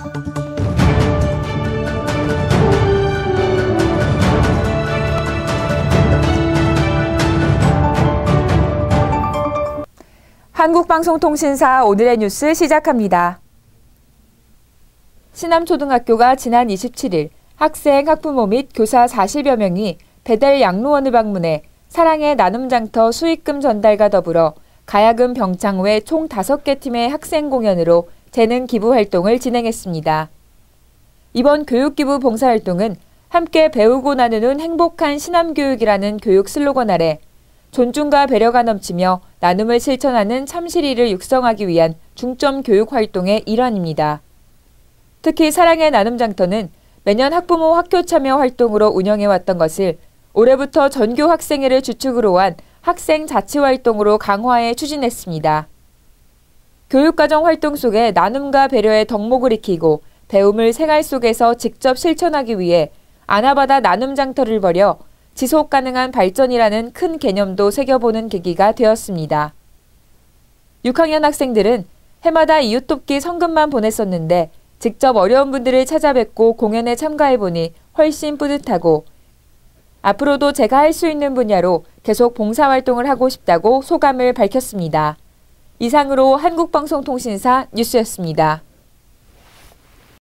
한국방송통신사 오늘의 뉴스 시작합니다. 신암초등학교가 지난 27일 학생, 학부모 및 교사 40여 명이 배달 양로원을 방문해 사랑의 나눔장터 수익금 전달과 더불어 가야금 병창회 총 5개 팀의 학생 공연으로 재능 기부 활동을 진행했습니다. 이번 교육기부 봉사활동은 함께 배우고 나누는 행복한 신암교육이라는 교육 슬로건 아래 존중과 배려가 넘치며 나눔을 실천하는 참실이를 육성하기 위한 중점 교육 활동의 일환입니다. 특히 사랑의 나눔장터는 매년 학부모 학교 참여 활동으로 운영해왔던 것을 올해부터 전교 학생회를 주축으로 한 학생 자치활동으로 강화해 추진했습니다. 교육과정 활동 속에 나눔과 배려의 덕목을 익히고 배움을 생활 속에서 직접 실천하기 위해 아나바다 나눔장터를 벌여 지속 가능한 발전이라는 큰 개념도 새겨보는 계기가 되었습니다. 6학년 학생들은 해마다 이웃돕기 성금만 보냈었는데 직접 어려운 분들을 찾아뵙고 공연에 참가해보니 훨씬 뿌듯하고 앞으로도 제가 할 수 있는 분야로 계속 봉사활동을 하고 싶다고 소감을 밝혔습니다. 이상으로 한국방송통신사 뉴스였습니다.